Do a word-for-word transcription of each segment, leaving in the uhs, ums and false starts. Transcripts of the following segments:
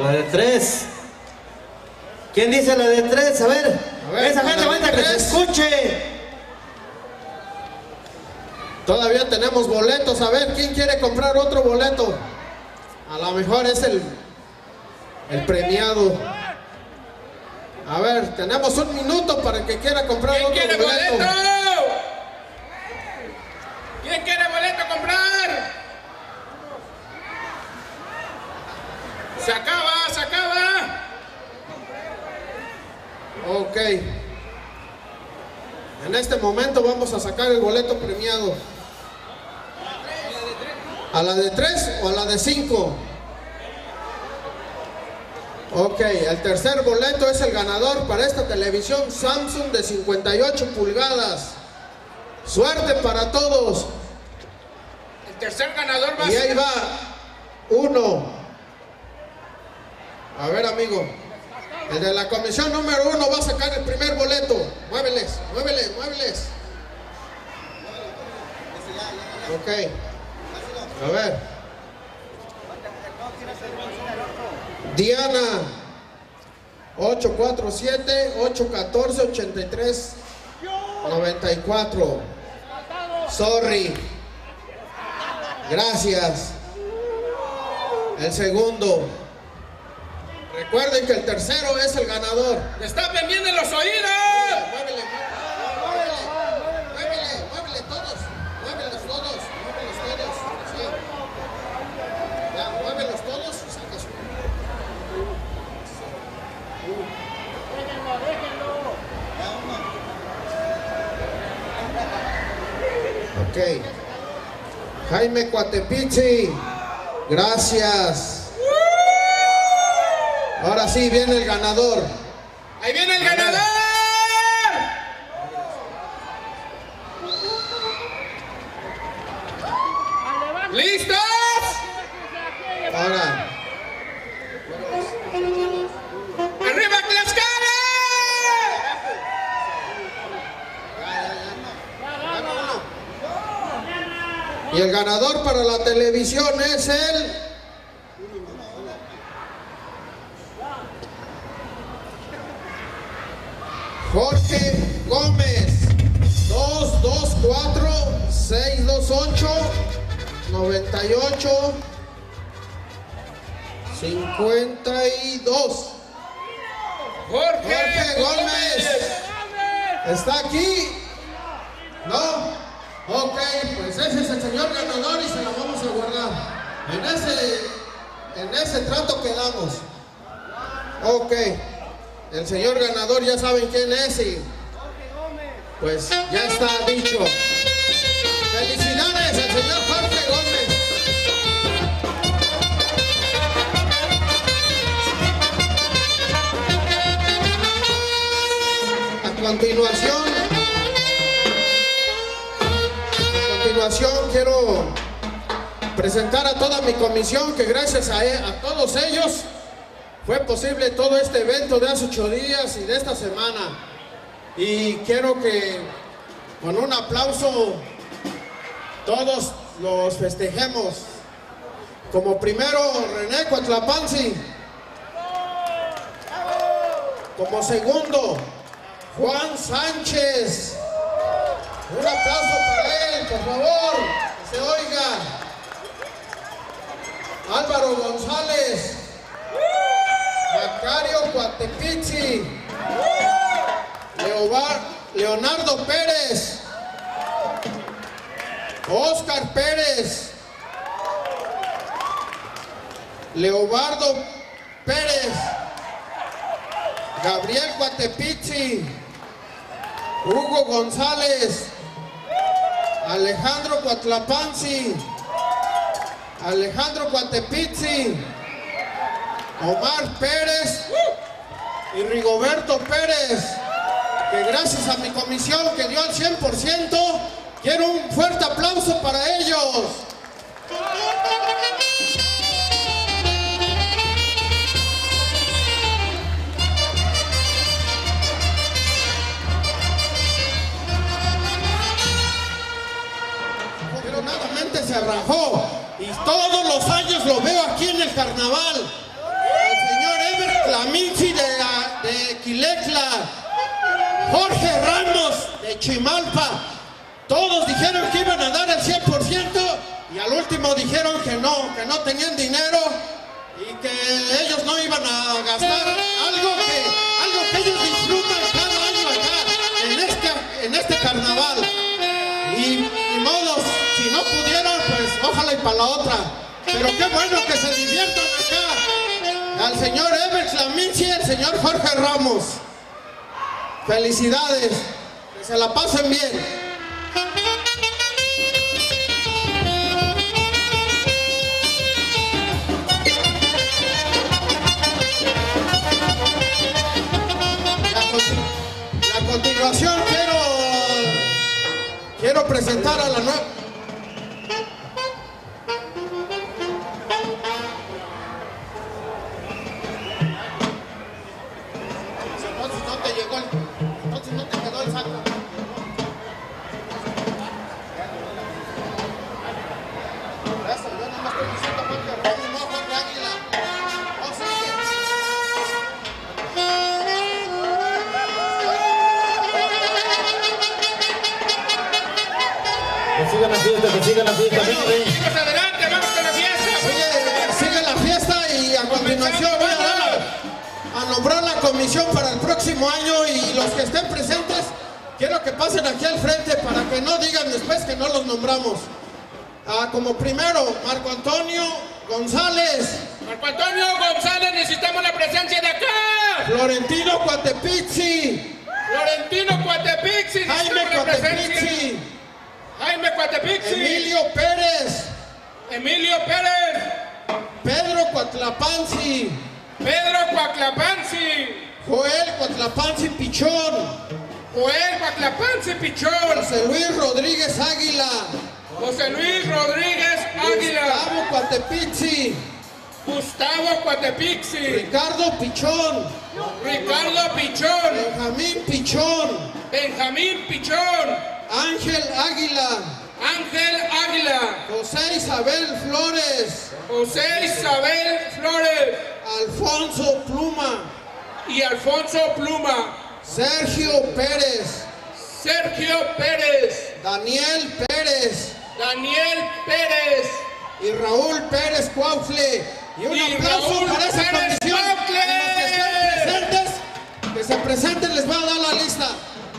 La de tres. ¿Quién dice la de tres? A ver, a ver esa gente cuenta que se escuche. Todavía tenemos boletos. A ver, ¿quién quiere comprar otro boleto? A lo mejor es el, el premiado. A ver, tenemos un minuto para el que quiera comprar otro quiere boleto. boleto? ¿Quién quiere boleto comprar? Se acaba, se acaba. Ok. En este momento vamos a sacar el boleto premiado. ¿A la de tres o a la de cinco? Ok, el tercer boleto es el ganador para esta televisión Samsung de cincuenta y ocho pulgadas. Suerte para todos. El tercer ganador va a Y ser... ahí va. Uno. A ver, amigo. El de la comisión número uno va a sacar el primer boleto. Muéveles, muéveles, muéveles. Ok. A ver. Diana. ocho cuatro siete, ocho uno cuatro, ocho tres nueve cuatro. Sorry. Gracias. El segundo. Recuerden que el tercero es el ganador. ¡Le están vendiendo los oídos! Muévele, muévele, muévele, muévele todos. Muévelos todos, muévelos todos. Sí. Ya, muévelos todos y sacas uno. Déjenlo, déjenlo. Ok. Jaime Cuatepichi. Gracias. Ahora sí viene el ganador. ¡Ahí viene el ganador! ¿Listos? Ahora. ¡Arriba Tlaxcala! Y el ganador para la televisión es el... Jorge Gómez. Dos dos cuatro seis dos ocho noventa y ocho cincuenta y dos. Jorge, Jorge Gómez. ¿Está aquí? ¿No? Ok, pues ese es el señor ganador y se lo vamos a guardar. En ese, en ese trato quedamos. Ok. El señor ganador ya saben quién es y pues ya está dicho. Felicidades al señor Jorge Gómez. A continuación, a continuación quiero presentar a toda mi comisión que gracias a, a todos ellos fue posible todo este evento de hace ocho días y de esta semana. Y quiero que con un aplauso todos los festejemos. Como primero René Cuatlapanzi. Como segundo Juan Sánchez. Un aplauso para él, por favor, que se oiga. Álvaro González. Macario Cuatepichi. Leobar, Leonardo Pérez. Oscar Pérez. Leobardo Pérez. Gabriel Cuatepichi. Hugo González. Alejandro Cuatlapanzi. Alejandro Cuatepichi. Omar Pérez y Rigoberto Pérez, que gracias a mi comisión que dio al cien por ciento, quiero un fuerte aplauso para ellos. Pero nuevamente se arrajó y todos los años lo veo aquí en el carnaval. Al señor Chimalpa. Todos dijeron que iban a dar el cien por ciento y al último dijeron que no, que no tenían dinero y que ellos no iban a gastar algo que, algo que ellos disfrutan cada año acá en este, en este carnaval. Y ni modo, si no pudieron, pues ojalá y para la otra. Pero qué bueno que se diviertan acá. Al señor Evers Laminci y al señor Jorge Ramos. Felicidades, que se la pasen bien. A continuación quiero, quiero presentar a la nueva... Entonces no te llegó el... Entonces no te quedó el saco. Eso, yo no me estoy diciendo Jorge Ramos, no Jorge Águila. No, sí, Que sigan la fiesta, que sigan la fiesta. Bueno, Ven, ven. chicos, adelante, vamos con la fiesta. Sigue, sigue la fiesta y a continuación voy a, dar a, a nombrar la comisión para el próximo año y los que estén presentes quiero que pasen aquí al frente para que no digan después que no los nombramos. Ah, como primero, Marco Antonio González. Marco Antonio González, necesitamos la presencia de acá. Florentino Cuatepizzi. Florentino Cuatepizzi, Jaime necesitamos la presencia. Cuatepizzi. Jaime Cuatepizzi. Emilio Pérez. Emilio Pérez. Pedro Cuatlapanzi. Pedro Cuatlapanzi. Joel Cuatlapanzi Pichón. Joel Cuatlapanzi Pichón. José Luis Rodríguez Águila. José Luis Rodríguez Águila. Gustavo Cuatepizzi. Gustavo Cuatepizzi. Ricardo Pichón. Ricardo Pichón. Benjamín Pichón. Benjamín Pichón. Ángel Águila. Ángel Águila. José Isabel Flores. José Isabel Flores. Alfonso Pluma. Y Alfonso Pluma. Sergio Pérez. Sergio Pérez. Daniel Pérez. Daniel Pérez. Y Raúl Pérez Cuautle. Y un Y aplauso Raúl para esa Pérez comisión. Cuautle. Y los que estén presentes, que se presenten, les voy a dar la lista.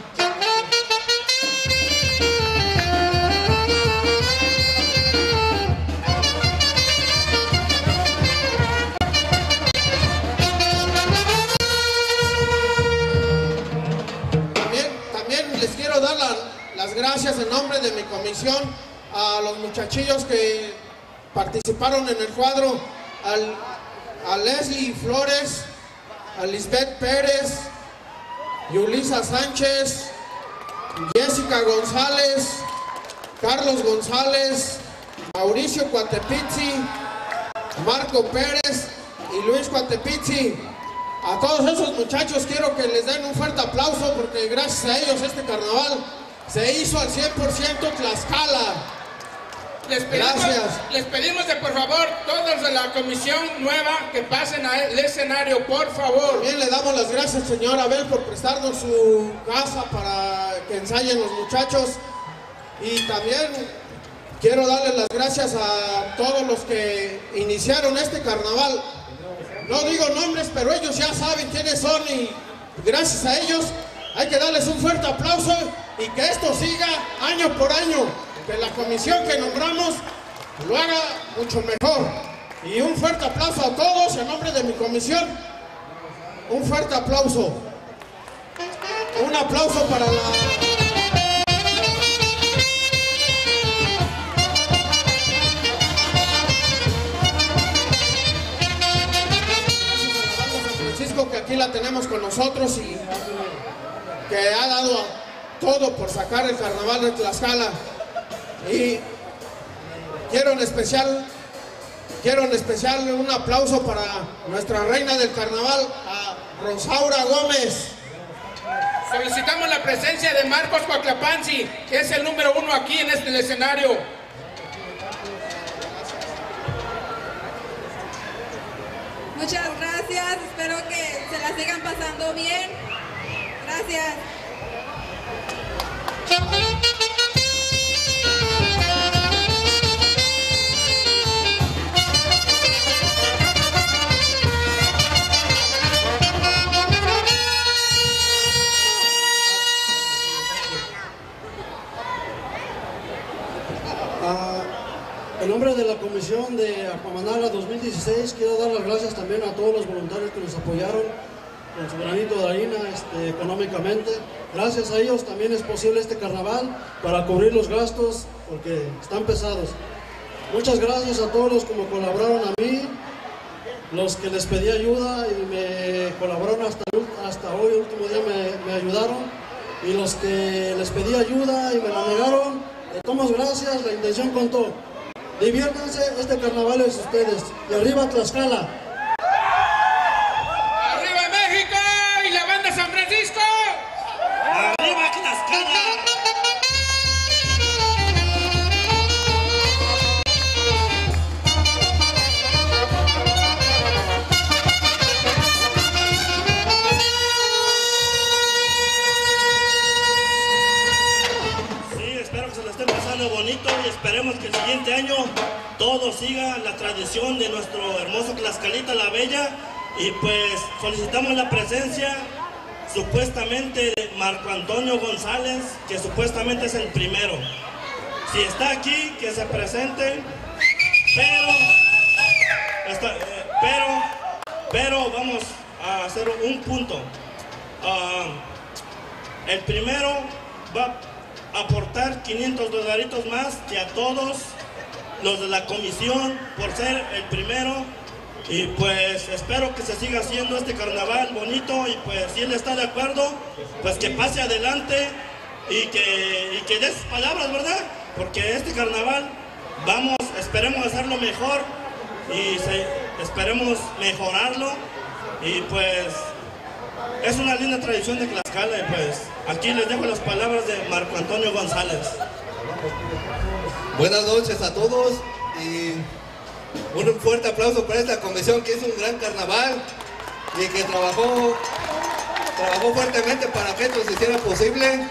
También, también les quiero dar la- las gracias en nombre de mi comisión a los muchachillos que participaron en el cuadro, al, a Leslie Flores, a Lisbeth Pérez, Yulisa Sánchez, Jessica González, Carlos González, Mauricio Cuatepizzi, Marco Pérez y Luis Cuatepizzi. A todos esos muchachos quiero que les den un fuerte aplauso porque gracias a ellos este carnaval se hizo al cien por ciento Tlaxcala. Les pedimos, Gracias. les pedimos de por favor, todos de la comisión nueva, que pasen al escenario, por favor. También le damos las gracias, señor Abel, por prestarnos su casa para que ensayen los muchachos. Y también quiero darle las gracias a todos los que iniciaron este carnaval. No digo nombres, pero ellos ya saben quiénes son y gracias a ellos hay que darles un fuerte aplauso y que esto siga año por año. Que la comisión que nombramos lo haga mucho mejor. Y un fuerte aplauso a todos en nombre de mi comisión. Un fuerte aplauso. Un aplauso para la... Francisco, que aquí la tenemos con nosotros y que ha dado todo por sacar el carnaval de Tlaxcala. Y quiero en especial, quiero en especial un aplauso para nuestra reina del carnaval, a Rosaura Gómez. Solicitamos la presencia de Marcos Cuatlapanzi, que es el número uno aquí en este escenario. Muchas gracias, espero que se la sigan pasando bien. Gracias. de Aquamanala dos mil dieciséis, quiero dar las gracias también a todos los voluntarios que nos apoyaron con su granito de harina este, económicamente. Gracias a ellos también es posible este carnaval para cubrir los gastos porque están pesados. Muchas gracias a todos los que me colaboraron a mí, los que les pedí ayuda y me colaboraron hasta, hasta hoy, el último día me, me ayudaron, y los que les pedí ayuda y me la negaron, de todas gracias, la intención contó. Diviértanse, este carnaval es ustedes. Y arriba Tlaxcala. ¡Arriba México! ¡Y la banda San Francisco! ¡Arriba Tlaxcala! Bonito, y esperemos que el siguiente año todo siga la tradición de nuestro hermoso Tlaxcalita la Bella, y pues solicitamos la presencia supuestamente de Marco Antonio González, que supuestamente es el primero. Si está aquí, que se presente, pero está, eh, pero pero vamos a hacer un punto. Uh, el primero va aportar quinientos dolaritos más que a todos los de la comisión por ser el primero, y pues espero que se siga haciendo este carnaval bonito, y pues si él está de acuerdo, pues que pase adelante y que, y que dé sus palabras, ¿verdad? Porque este carnaval vamos, esperemos hacerlo mejor y se, esperemos mejorarlo, y pues es una linda tradición de Tlaxcala, y pues aquí les dejo las palabras de Marco Antonio González. Buenas noches a todos y un fuerte aplauso para esta comisión que hizo un gran carnaval y que trabajó, trabajó fuertemente para que esto se hiciera posible.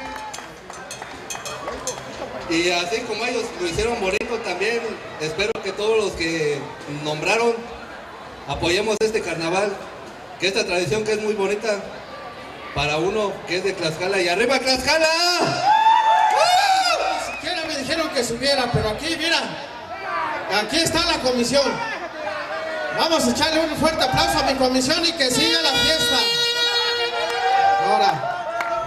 Y así como ellos lo hicieron bonito, también espero que todos los que nombraron apoyemos este carnaval, que esta tradición que es muy bonita para uno que es de Tlaxcala. ¡Y arriba Tlaxcala! Ni siquiera me dijeron que subiera, pero aquí, mira, aquí está la comisión. Vamos a echarle un fuerte aplauso a mi comisión y que siga la fiesta. Ahora.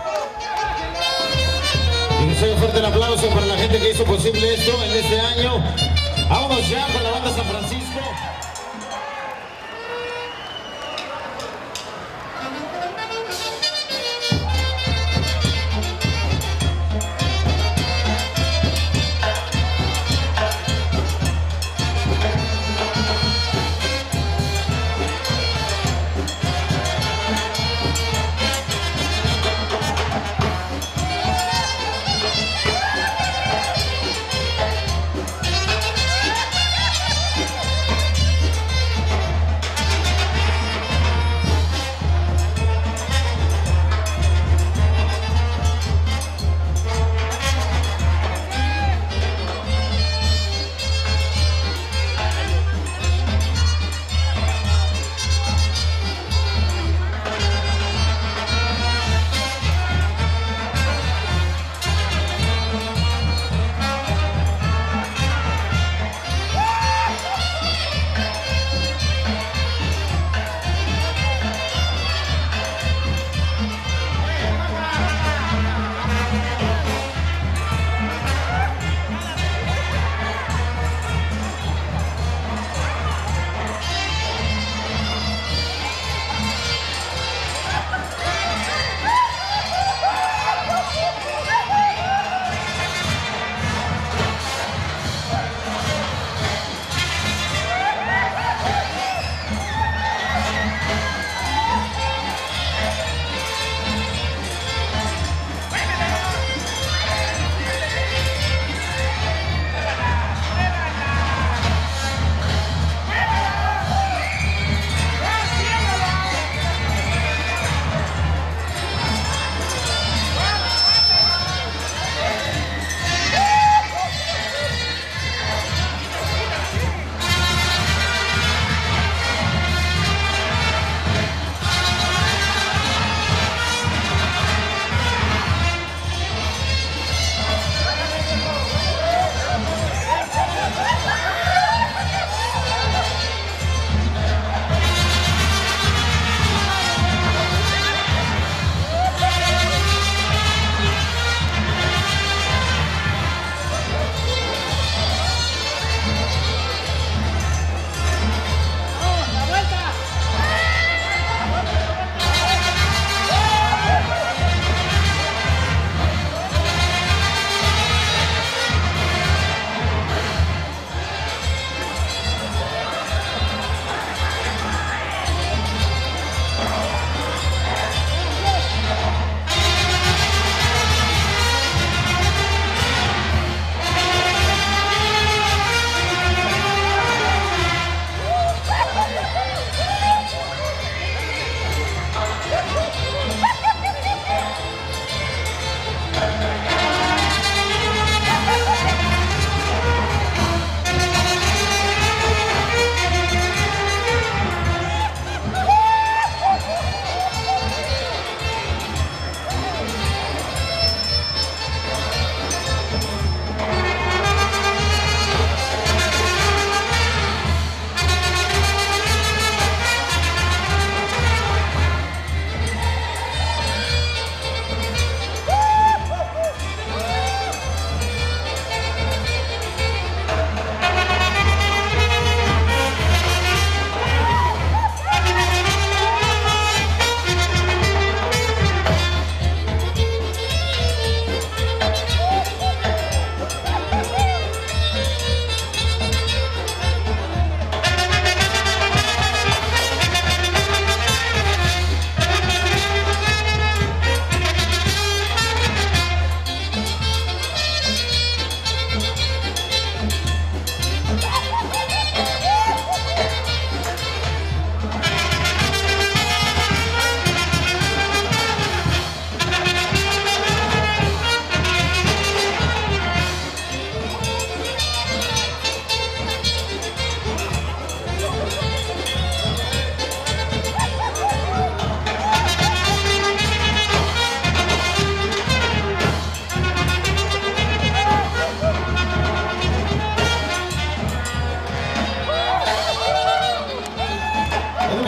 Y un fuerte aplauso para la gente que hizo posible esto en este año. Vámonos ya con la banda San Francisco.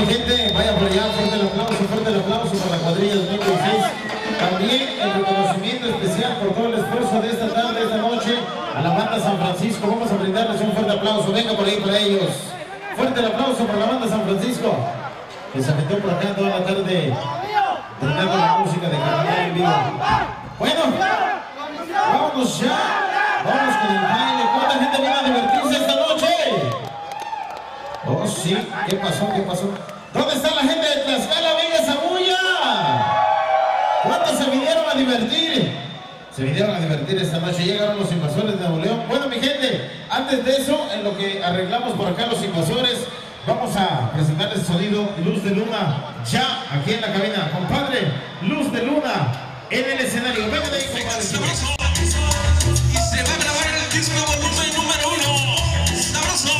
mi gente, vaya por allá, fuerte el aplauso, fuerte el aplauso para la cuadrilla dos mil dieciséis. También el reconocimiento especial por todo el esfuerzo de esta tarde, esta noche, a la banda San Francisco. Vamos a brindarles un fuerte aplauso, venga por ahí para ellos. Fuerte el aplauso para la banda San Francisco, que se metió por acá toda la tarde, terminando la música de carnaval en vivo. Bueno, vámonos ya, vamos con el baile. ¿Cuánta gente viene a divertirse esta noche? Oh, sí, ¿qué pasó? ¿Qué pasó? ¿Dónde está la gente de Tlaxcala? ¡Venga esa bulla! ¿Cuántos se vinieron a divertir? Se vinieron a divertir esta noche, llegaron los invasores de Nuevo León. Bueno, mi gente, antes de eso, en lo que arreglamos por acá los invasores, vamos a presentarles el sonido Luz de Luna, ya aquí en la cabina. Compadre, Luz de Luna en el escenario. Venga de ahí, compadre. Y se va a grabar en el disco volumen número uno. ¡Sabroso!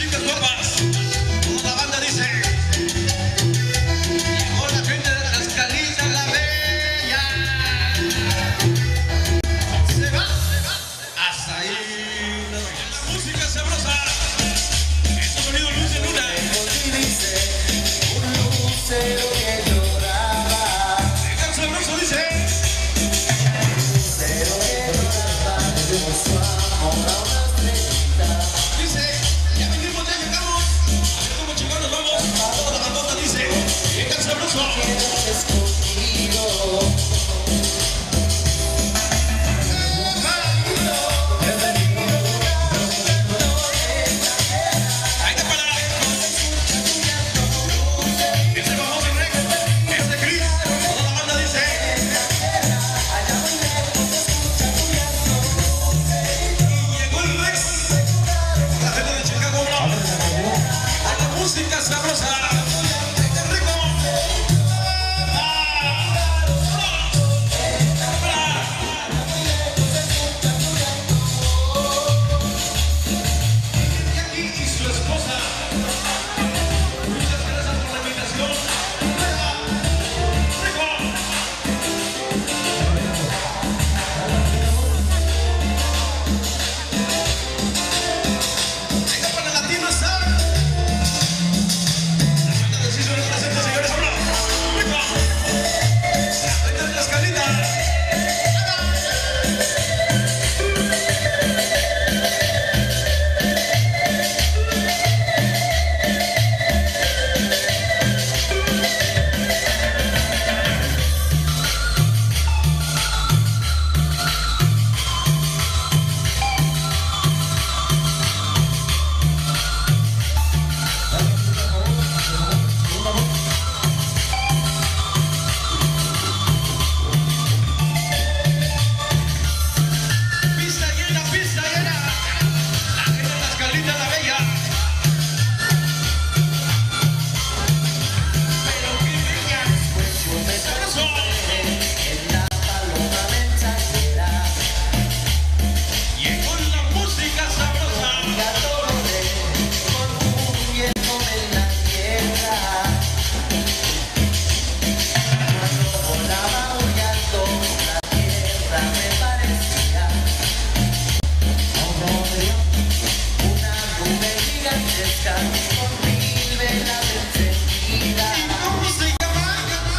chicas guapas. Toda la banda dice. Llegó la gente de Tlaxcalita la Bella. Se va, se va. Hasta ahí. La música sabrosa. Este sonido luz de luna. Un lucero que lloraba. El sabroso dice. Lucero que lloraba. De su amor a una estrellita. Dice, ya venimos, ya llegamos. A ver cómo chingados vamos. Toda la banda dice, llega el sabroso. Quedas conmigo. Ahí te para. Ese vamos el Rex, ese Chris, toda la banda dice. Y llegó el Rex. La gente de Chicago, bro. A la música sabrosa. Qué rico. Y aquí y su esposa. Muchas gracias por la invitación. Rico. Venga para la Latino Star. La banda de Ciso nos presenta, señores, ahora. Rico. La banda de Tlaxcalita. Pista llena, pista llena. La gente de Tlaxcalita la Bella. Pero que venga. Sabroso. En la paloma mensajera. Llegó la música sabrosa. La torre. Confundiéndome en la tierra. Cuando volaba muy alto, la tierra me parecía como una nube gigantesca con mil velas encendidas. ¿Cómo se llama?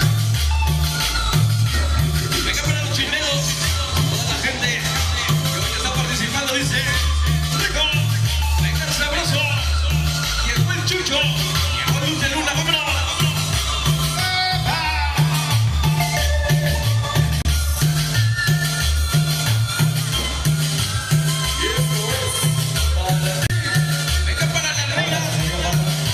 Venga para los chineros. Toda la gente que hoy está participando dice. Rico. Venga el sabroso. Llegó el Chucho. Llegó Luz de Luna. Vámonos. Venga para la reina.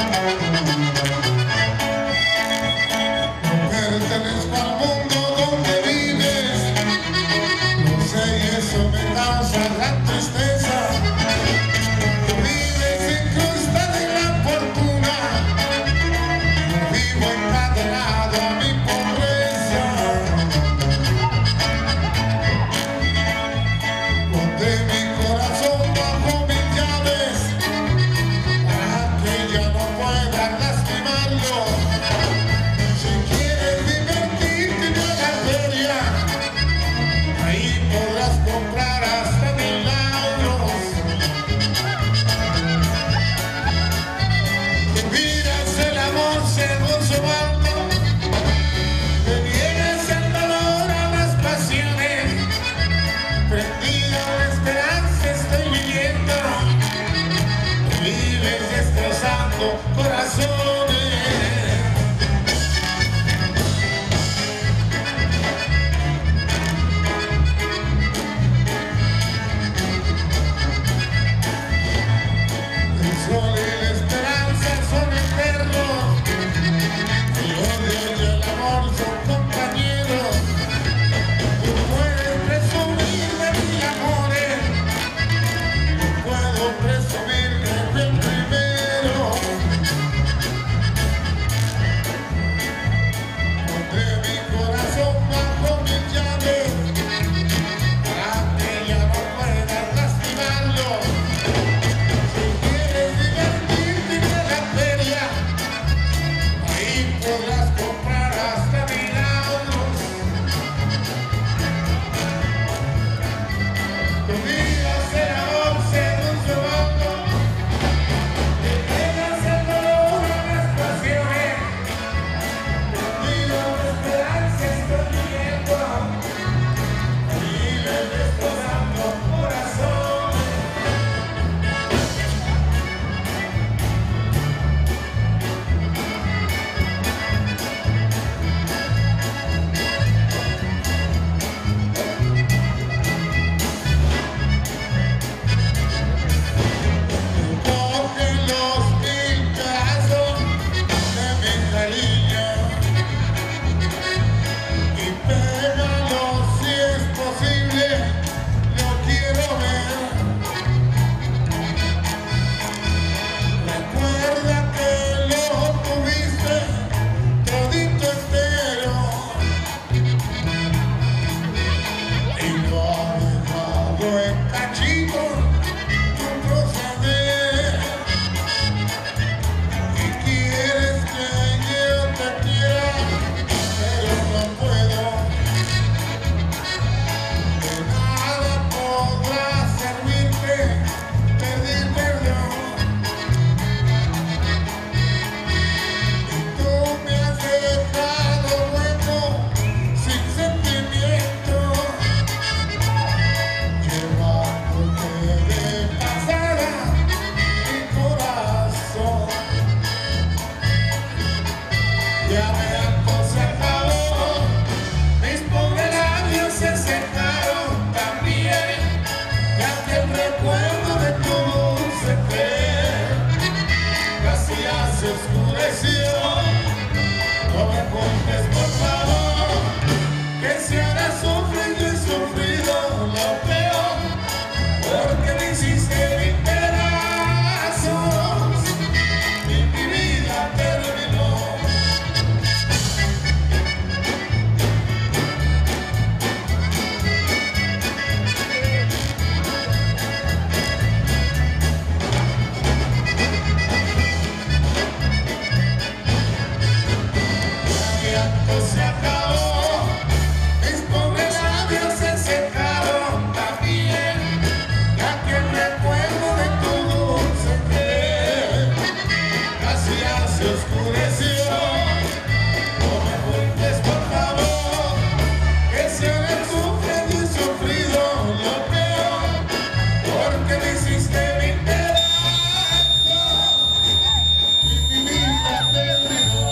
pertenezco al mundo donde vives, no sé y eso me causa gran tristeza. Vives incrustada en la fortuna, vivo encadenado a mi pobreza. Pondré mi corazón bajo mis llaves para que ya no pueda lastimarlo. Si quieres divertirte en la feria, ahí podrás comprar hasta milagros. Te miras el amor según su bando, te niegas el valor a las pasiones. Prendido a la esperanza estoy viviendo, vives destrozando corazones. El sol y la esperanza son eternos, el odio y el amor son compañeros. Tú puedes presumir de mis amores, no puedo presumir de el primero. Pondré mi corazón bajo mis llaves para que ya no puedas lastimarlo. Si quieres divertirte en la feria, ahí podrás comprar hasta milagros. Tú miras el amor según su bando, te niegas el dolor a las pasiones. Perdido de esperanza estoy viviendo, vives destrozando corazones. Coge los mil pedazos de mi cariño y pégalo si es posible, lo quiero ver. Recuerda que lo tuviste todito entero y lo has dejado en cachitos tu proceder. Y quieres que yo te quiera, pero no puedo. De nada podrá servirte pedir perdón. Y tú me has dejado hueco, sin sentimiento, llevándote de pasada mi corazón. Ya me aconsejado, mis pobres labios se secaron también, ya que el recuerdo de tu dulce piel casi ya se oscureció. No me cuentes por favor, que si ahora sufres yo he sufrido lo peor, porque me hiciste mil pedazos y mi vida terminó. Mi acto se acabó, mis pobres labios se secaron también, ya que el recuerdo de tu dulce piel casi ya se oscureció. No me cuentes por favor, que si ahora sufres y he sufrido lo peor, porque me hiciste mil pedazos y mi vida terminó.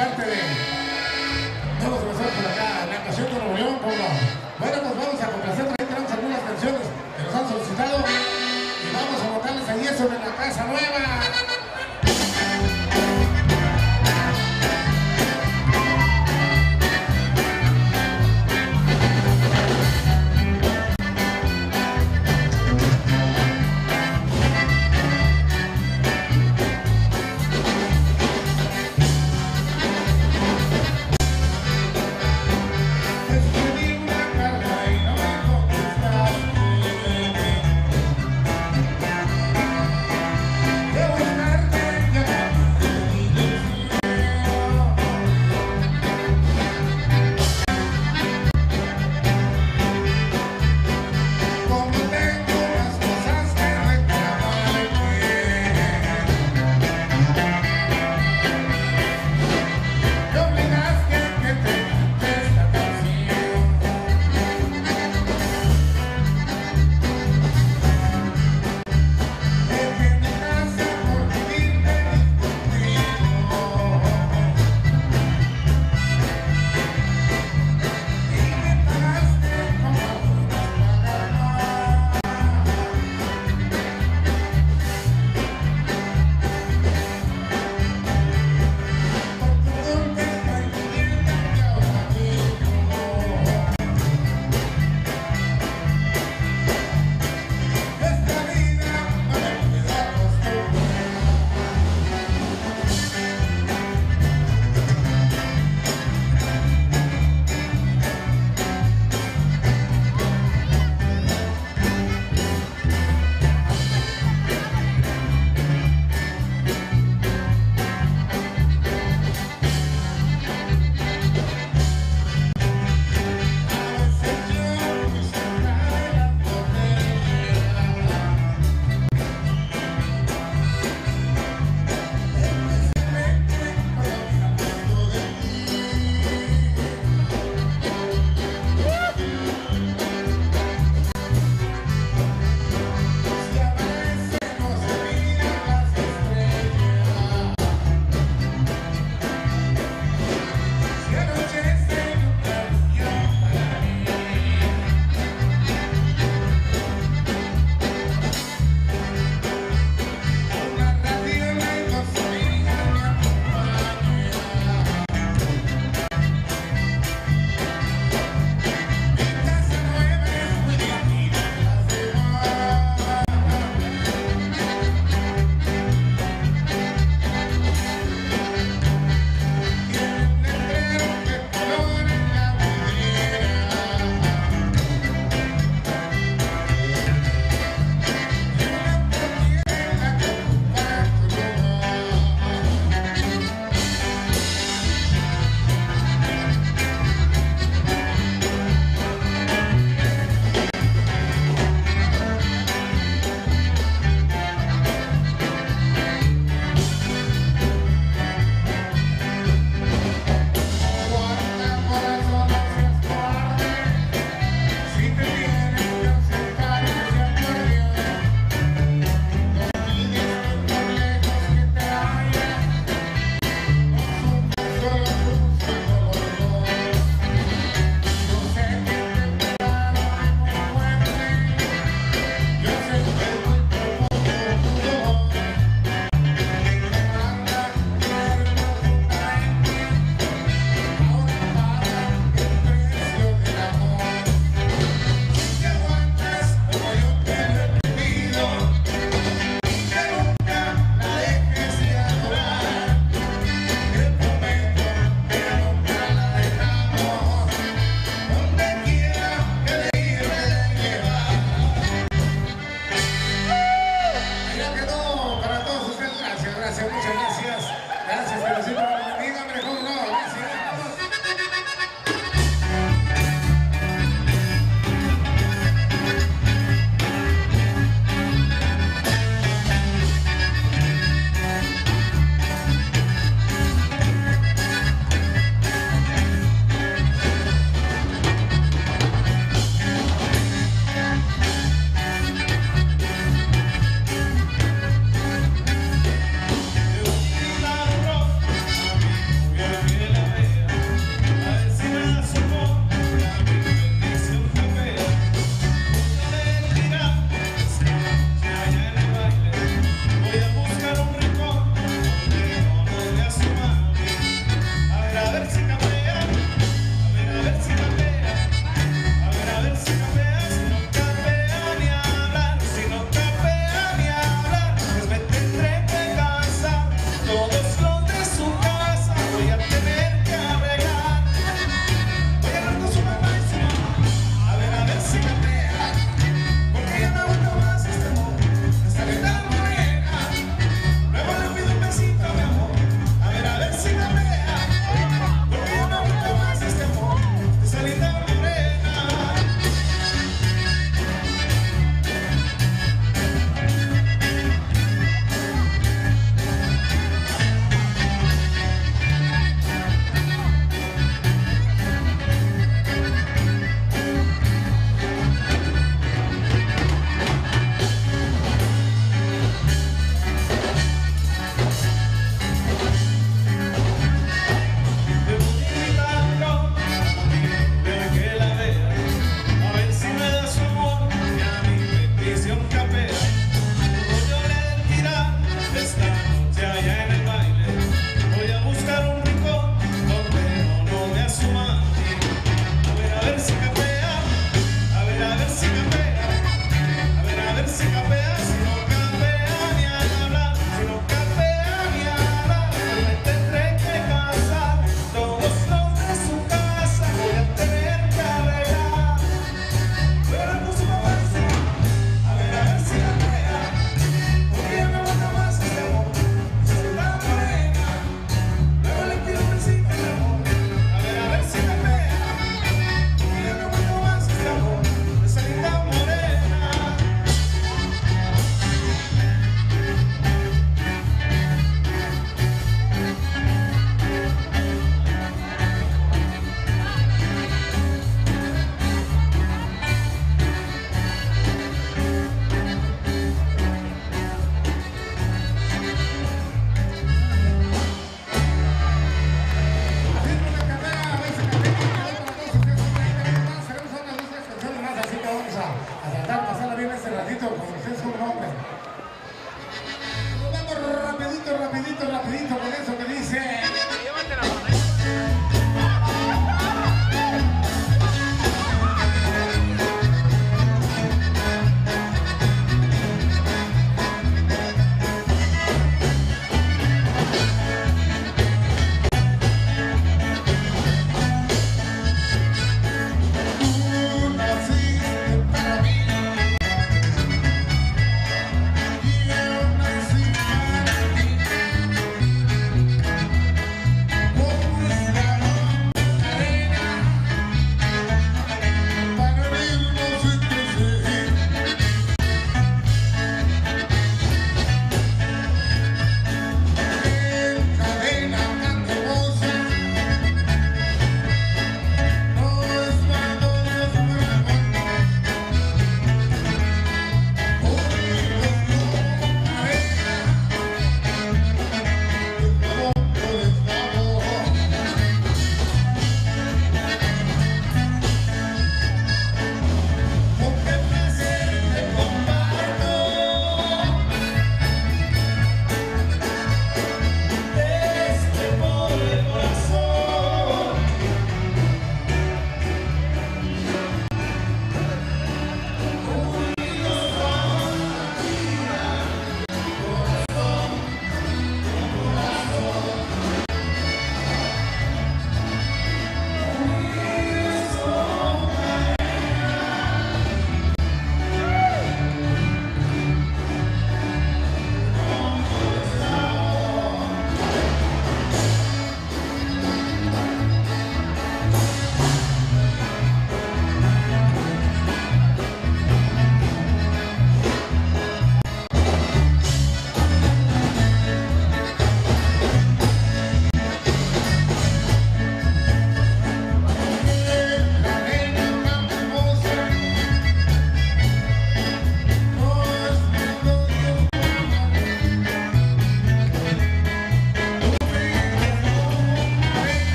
parte de Nuevos Profesores por acá, la canción de Nuevo León, como bueno, pues vamos a complacer, también tenemos algunas canciones que nos han solicitado y vamos a botarles ahí eso de la Casa Nueva.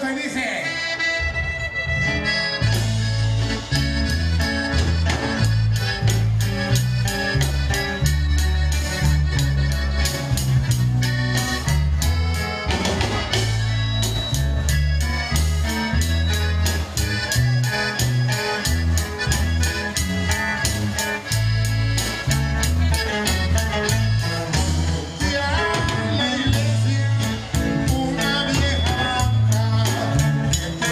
aplauso y dice... Una vieja blanca que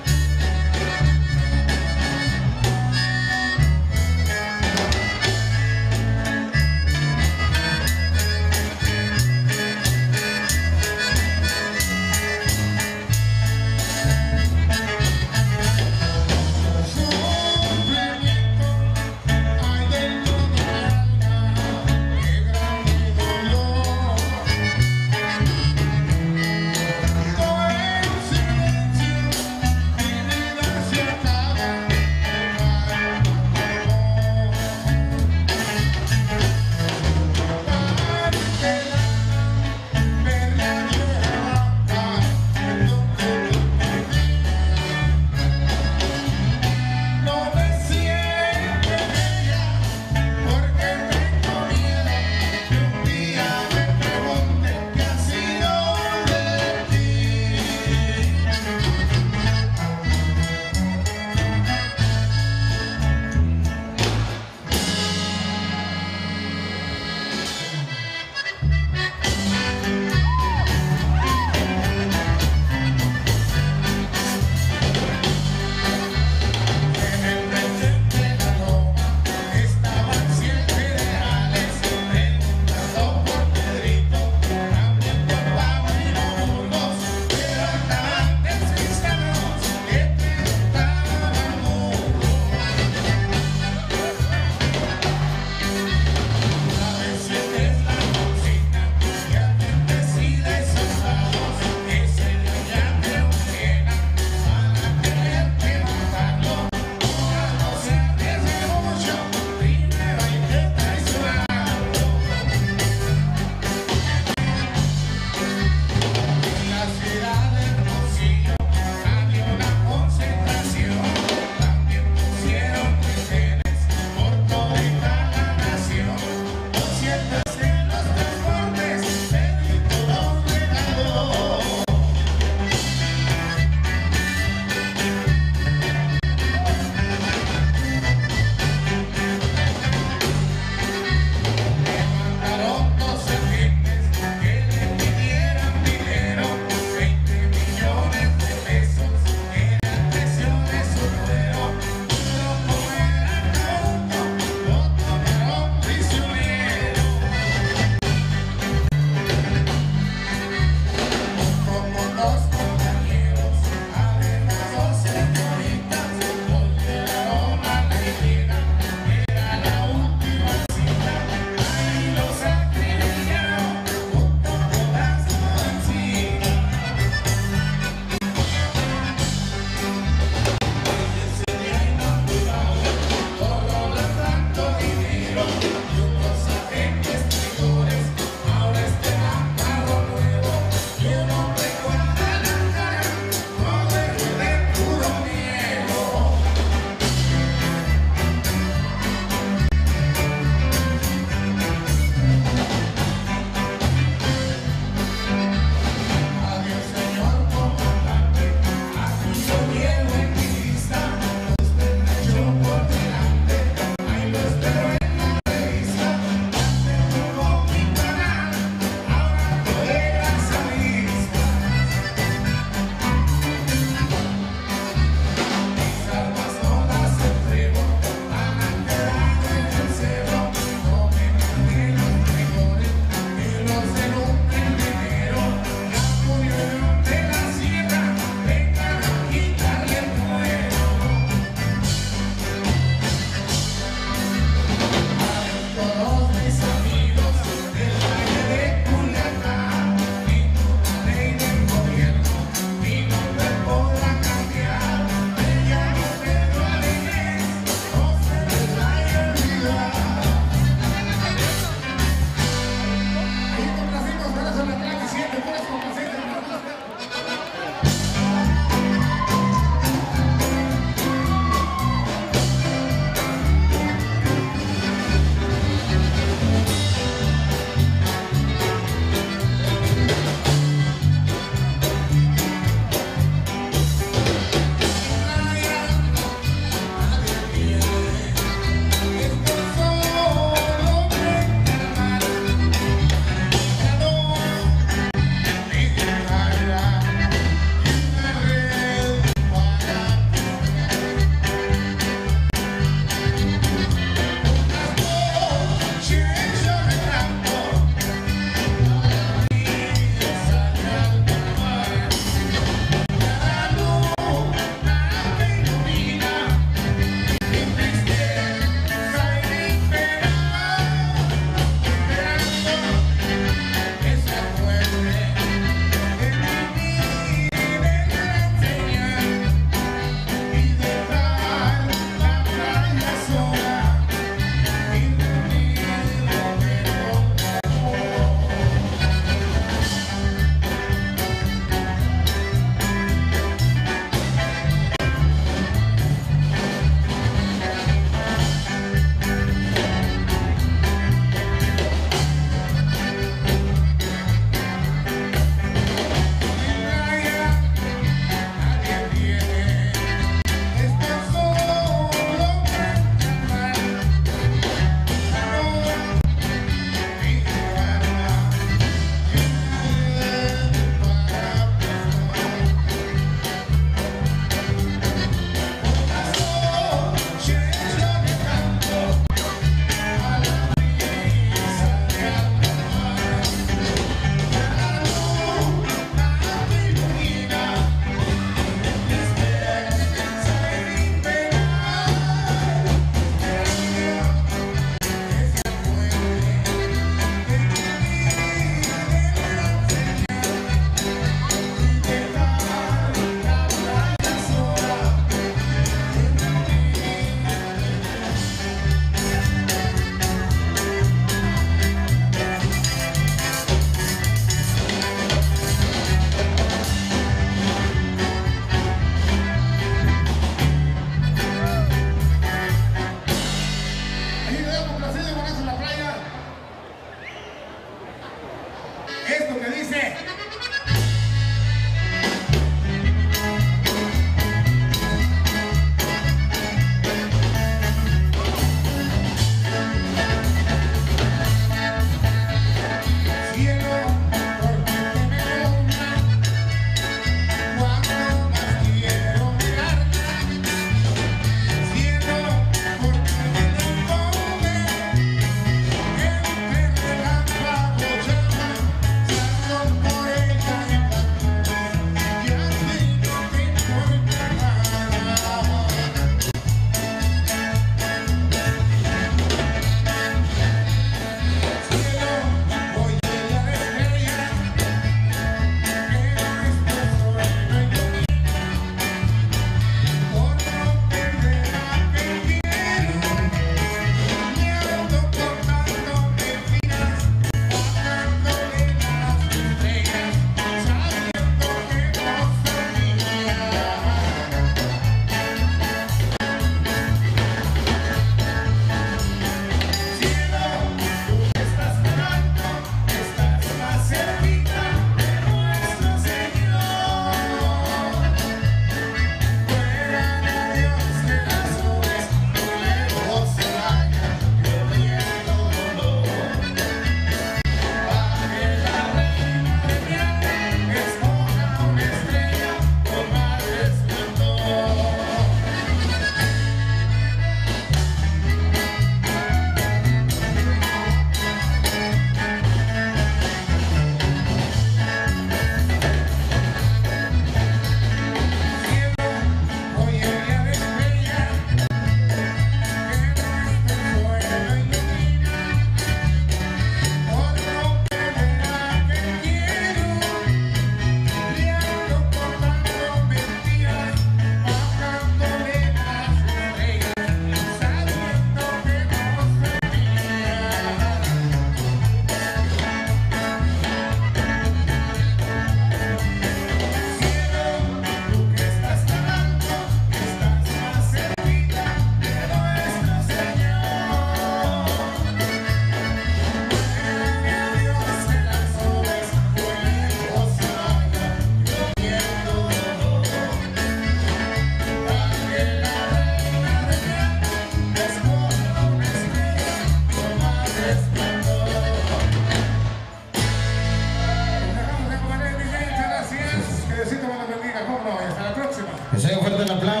fuerte el aplauso.